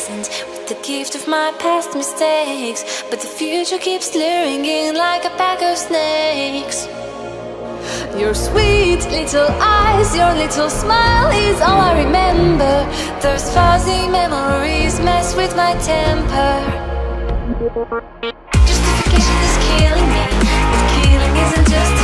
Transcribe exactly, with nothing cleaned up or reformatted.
present with the gift of my past mistakes, but the future keeps luring in like a pack of snakes. Your sweet little eyes, your little smile is all I remember. Those fuzzy memories mess with my temper. Justification is killing me, but killing isn't just